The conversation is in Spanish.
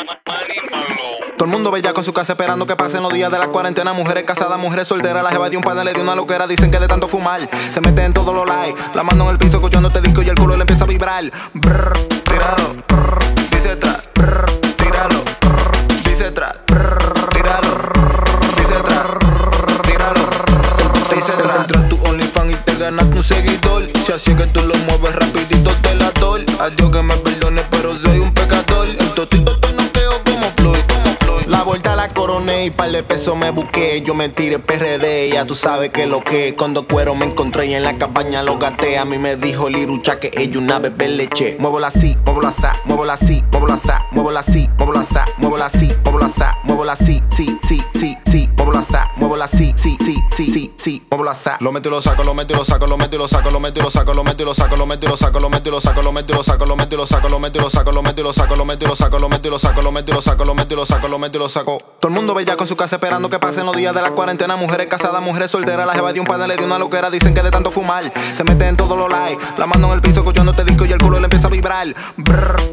Todo el mundo bella con su casa esperando que pasen los días de la cuarentena. Mujeres casadas, mujeres solteras. La jeva de un pana le dio una loquera. Dicen que de tanto fumar se mete en todos los likes. La mano en el piso escuchando este disco y el culo le empieza a vibrar. Brr, tíralo, brr, dice atrás. Brr, tíralo, brr, dice atrás. Brr, tíralo, dice atrás. Tíralo, dice atrás. Entras tu OnlyFans y te ganaste un seguidor. Si así es que tú lo mueves rapidito te la doy. Adiós que me perdone pero soy un pecador. El totito te noqueo como Floyd. La vuelta la coroné y par de pesos me busqué. Yo me tiré PRD, ya tú sabes que lo que. Cuando cuero me encontré y en la campaña lo gasté. A mí me dijo Lirucha que ella una bebé leche. Muévola así, muévola asá, muévola así, muévola asá, muévola así, muévola asá, muévola así, muévola asá, muévola así, sí, sí, sí, sí, muévola asá, muévola así, sí, sí, sí, sí, sí, muévola asá. Lo meto y lo saco, lo meto y lo saco, lo meto y lo saco, lo meto y lo saco, lo meto y lo saco, lo meto y lo saco, lo meto y lo saco, lo meto y lo saco, lo meto y lo saco, lo meto y lo saco, lo meto y lo saco, lo meto y lo saco, lo meto y lo saco, lo meto y lo saco, lo meto y lo saco, lo meto y lo saco. Todo el mundo bella con su casa esperando que pasen los días de la cuarentena. Mujeres casadas, mujeres solteras. La jeva de un pana le dio una loquera. Dicen que de tanto fumar se mete en todos los likes. La mano en el piso escuchando este disco y el culo le empieza a vibrar. Brr,